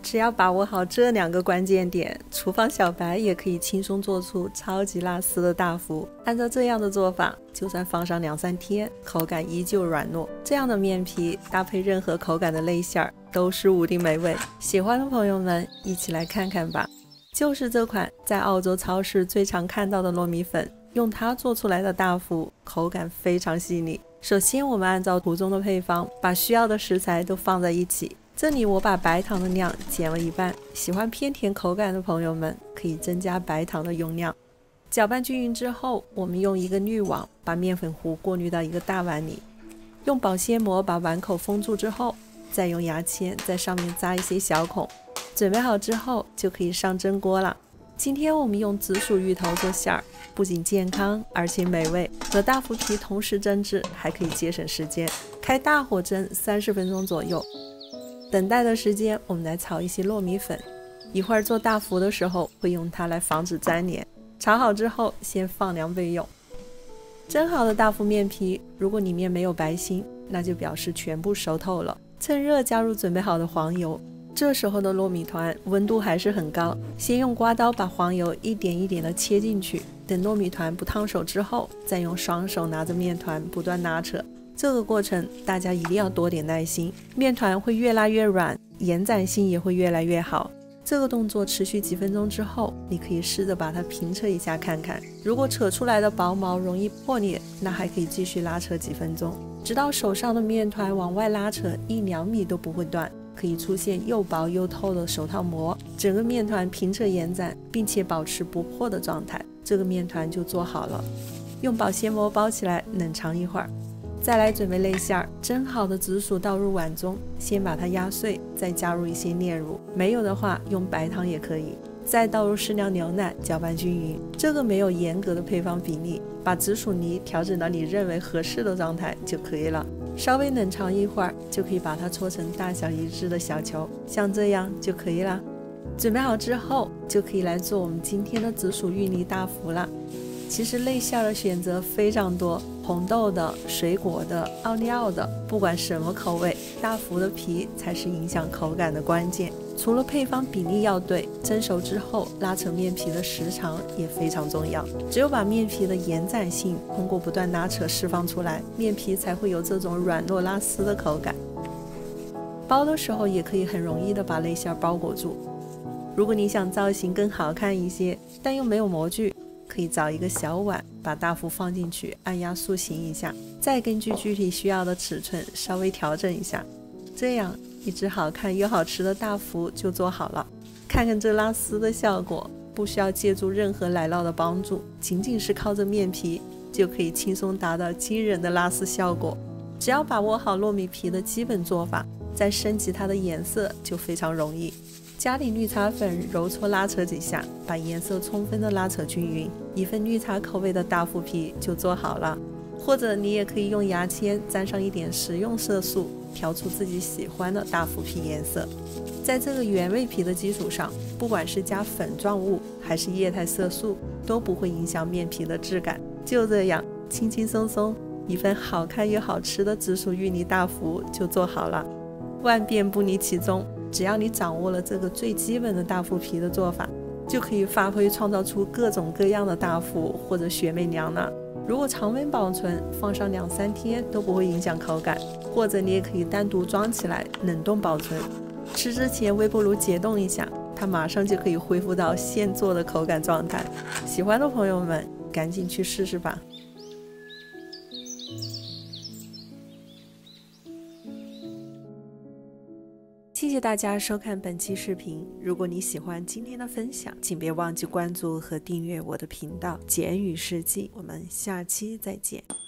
只要把握好这2个关键点，厨房小白也可以轻松做出超级拉丝的大福。按照这样的做法，就算放上2-3天，口感依旧软糯。这样的面皮搭配任何口感的类馅儿，都是无敌美味。喜欢的朋友们一起来看看吧。就是这款在澳洲超市最常看到的糯米粉，用它做出来的大福口感非常细腻。首先我们按照图中的配方，把需要的食材都放在一起。这里我把白糖的量减了一半，喜欢偏甜口感的朋友们可以增加白糖的用量。搅拌均匀之后，我们用一个滤网把面粉糊过滤到一个大碗里，用保鲜膜把碗口封住之后，再用牙签在上面扎一些小孔。准备好之后就可以上蒸锅了。今天我们用紫薯芋头做馅儿，不仅健康而且美味，和大麸皮同时蒸制还可以节省时间。开大火蒸30分钟左右。等待的时间我们来炒一些糯米粉，一会儿做大福的时候会用它来防止粘连。炒好之后先放凉备用。蒸好的大福面皮，如果里面没有白心，那就表示全部熟透了。趁热加入准备好的黄油，这时候的糯米团温度还是很高，先用刮刀把黄油一点一点的切进去，等糯米团不烫手之后，再用双手拿着面团不断拉扯。这个过程大家一定要多点耐心，面团会越拉越软，延展性也会越来越好。这个动作持续几分钟之后，你可以试着把它平扯一下看看，如果扯出来的薄毛容易破裂，那还可以继续拉扯几分钟，直到手上的面团往外拉扯1-2米都不会断，可以出现又薄又透的手套膜，整个面团平扯延展，并且保持不破的状态，这个面团就做好了。用保鲜膜包起来冷藏一会儿。再来准备类馅儿，蒸好的紫薯倒入碗中，先把它压碎，再加入一些炼乳，没有的话用白糖也可以。再倒入适量牛奶，搅拌均匀。这个没有严格的配方比例，把紫薯泥调整到你认为合适的状态就可以了。稍微冷藏一会儿，就可以把它搓成大小一致的小球，像这样就可以了。准备好之后，就可以来做我们今天的紫薯芋泥大福了。其实类馅的选择非常多，红豆的、水果的、奥利奥的，不管什么口味，大福的皮才是影响口感的关键。除了配方比例要对，蒸熟之后拉扯面皮的时长也非常重要。只有把面皮的延展性通过不断拉扯释放出来，面皮才会有这种软糯拉丝的口感。包的时候也可以很容易的把类馅包裹住。如果你想造型更好看一些，但又没有模具，可以找一个小碗，把大福放进去，按压塑形一下，再根据具体需要的尺寸稍微调整一下，这样一只好看又好吃的大福就做好了。看看这拉丝的效果，不需要借助任何奶酪的帮助，仅仅是靠着面皮就可以轻松达到惊人的拉丝效果。只要把握好糯米皮的基本做法，再升级它的颜色就非常容易。加点绿茶粉，揉搓拉扯几下，把颜色充分的拉扯均匀，一份绿茶口味的大麸皮就做好了。或者你也可以用牙签沾上一点食用色素，调出自己喜欢的大麸皮颜色。在这个原味皮的基础上，不管是加粉状物还是液态色素，都不会影响面皮的质感。就这样轻轻松松，一份好看又好吃的紫薯芋泥大福就做好了。万变不离其宗，只要你掌握了这个最基本的大麸皮的做法，就可以发挥创造出各种各样的大福或者雪媚娘了。如果常温保存，放上2-3天都不会影响口感，或者你也可以单独装起来冷冻保存。吃之前微波炉解冻一下，它马上就可以恢复到现做的口感状态。喜欢的朋友们赶紧去试试吧。谢谢大家收看本期视频。如果你喜欢今天的分享，请别忘记关注和订阅我的频道简语世纪。我们下期再见。